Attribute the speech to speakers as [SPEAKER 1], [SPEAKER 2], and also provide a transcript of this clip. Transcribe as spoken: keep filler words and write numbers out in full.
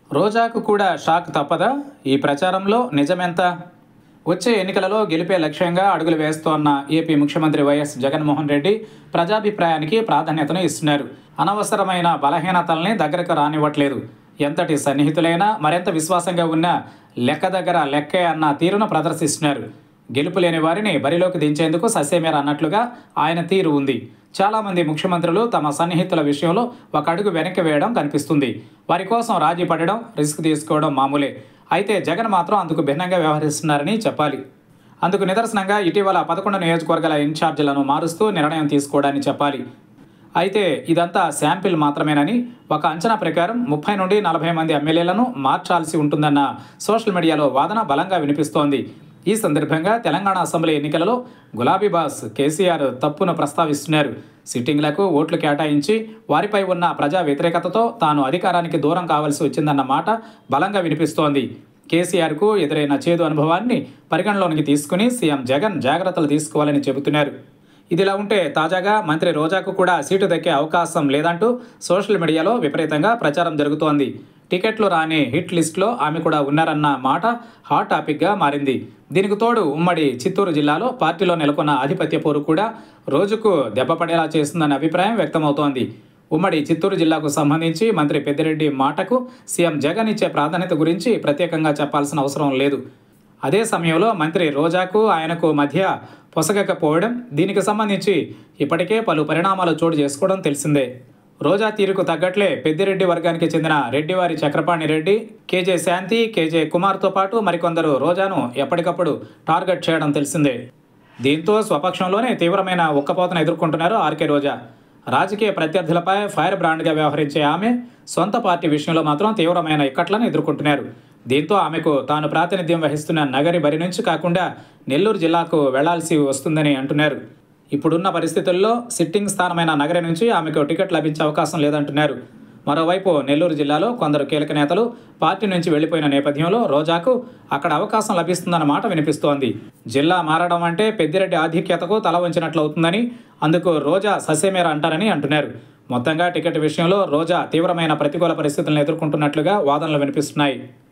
[SPEAKER 1] రోజాకు కూడా షాక్ తప్పదా? ఈ ప్రచారంలో నిజమెంత? వచ్చే ఎన్నికలలో గెలిపే లక్ష్యంగా అడుగులు వేస్తోన్న ఏపీ ముఖ్యమంత్రి వైఎస్ జగన్మోహన్ రెడ్డి ప్రజాభిప్రాయానికి ప్రాధాన్యతను ఇస్తున్నారు. అనవసరమైన బలహీనతల్ని దగ్గరకు రానివ్వట్లేదు. ఎంతటి సన్నిహితులైనా మరింత విశ్వాసంగా ఉన్నా లెక్క దగ్గర లెక్కే అన్న తీరును ప్రదర్శిస్తున్నారు. గెలుపు లేని వారిని బరిలోకి దించేందుకు ససేమేర అన్నట్లుగా ఆయన తీరు ఉంది. చాలామంది ముఖ్యమంత్రులు తమ సన్నిహితుల విషయంలో ఒక అడుగు వెనక్కి వేయడం కనిపిస్తుంది. వారి కోసం రాజీ పడడం, రిస్క్ తీసుకోవడం మామూలే. అయితే జగన్ మాత్రం అందుకు భిన్నంగా వ్యవహరిస్తున్నారని చెప్పాలి. అందుకు నిదర్శనంగా ఇటీవల పదకొండు నియోజకవర్గాల ఇన్ఛార్జీలను మారుస్తూ నిర్ణయం తీసుకోవడాన్ని చెప్పాలి. అయితే ఇదంతా శాంపిల్ మాత్రమేనని, ఒక అంచనా ప్రకారం ముప్పై నుండి నలభై మంది ఎమ్మెల్యేలను మార్చాల్సి ఉంటుందన్న సోషల్ మీడియాలో వాదన బలంగా వినిపిస్తోంది. ఈ సందర్భంగా తెలంగాణ అసెంబ్లీ ఎన్నికలలో గులాబీ బాస్ కేసీఆర్ తప్పును ప్రస్తావిస్తున్నారు. సిట్టింగ్లకు ఓట్లు కేటాయించి వారిపై ఉన్న ప్రజా వ్యతిరేకతతో తాను అధికారానికి దూరం కావాల్సి వచ్చిందన్న మాట బలంగా వినిపిస్తోంది. కేసీఆర్కు ఎదురైన చేదు అనుభవాన్ని పరిగణలోనికి తీసుకుని సీఎం జగన్ జాగ్రత్తలు తీసుకోవాలని చెబుతున్నారు. ఇదిలా ఉంటే తాజాగా మంత్రి రోజాకు కూడా సీటు దక్కే అవకాశం లేదంటూ సోషల్ మీడియాలో విపరీతంగా ప్రచారం జరుగుతోంది. టికెట్లు రాని హిట్ లిస్టులో ఆమె కూడా ఉన్నారన్న మాట హాట్ టాపిక్గా మారింది. దీనికి తోడు ఉమ్మడి చిత్తూరు జిల్లాలో పార్టీలో నెలకొన్న ఆధిపత్య పోరు కూడా రోజుకు దెబ్బపడేలా చేస్తుందన్న అభిప్రాయం వ్యక్తమవుతోంది. ఉమ్మడి చిత్తూరు జిల్లాకు సంబంధించి మంత్రి పెద్దిరెడ్డి మాటకు సీఎం జగన్ ఇచ్చే ప్రాధాన్యత గురించి ప్రత్యేకంగా చెప్పాల్సిన అవసరం లేదు. అదే సమయంలో మంత్రి రోజాకు ఆయనకు మధ్య పొసగకపోవడం, దీనికి సంబంధించి ఇప్పటికే పలు పరిణామాలు చోటు చేసుకోవడం తెలిసిందే. రోజా తీరుకు తగ్గట్లే పెద్దిరెడ్డి వర్గానికి చెందిన రెడ్డివారి చక్రపాణి రెడ్డి, కేజే శాంతి, కేజే కుమార్తో పాటు మరికొందరు రోజాను ఎప్పటికప్పుడు టార్గెట్ చేయడం తెలిసిందే. దీంతో స్వపక్షంలోనే తీవ్రమైన ఉక్కపోతను ఎదుర్కొంటున్నారు ఆర్కే రోజా. రాజకీయ ప్రత్యర్థులపై ఫైర్ బ్రాండ్గా వ్యవహరించే ఆమె సొంత పార్టీ విషయంలో మాత్రం తీవ్రమైన ఇక్కట్లను ఎదుర్కొంటున్నారు. దీంతో ఆమెకు తాను ప్రాతినిధ్యం వహిస్తున్న నగరి బరి నుంచి కాకుండా నెల్లూరు జిల్లాకు వెళ్లాల్సి వస్తుందని అంటున్నారు. ఇప్పుడున్న పరిస్థితుల్లో సిట్టింగ్ స్థానమైన నగరి నుంచి ఆమెకు టికెట్ లభించే అవకాశం లేదంటున్నారు. మరోవైపు నెల్లూరు జిల్లాలో కొందరు కీలక నేతలు పార్టీ నుంచి వెళ్లిపోయిన నేపథ్యంలో రోజాకు అక్కడ అవకాశం లభిస్తుందన్న మాట వినిపిస్తోంది. జిల్లా మారడం అంటే పెద్దిరెడ్డి ఆధిక్యతకు తల వంచినట్లు అవుతుందని, అందుకు రోజా ససేమేర అంటారని అంటున్నారు. మొత్తంగా టికెట్ విషయంలో రోజా తీవ్రమైన ప్రతికూల పరిస్థితులను ఎదుర్కొంటున్నట్లుగా వాదనలు వినిపిస్తున్నాయి.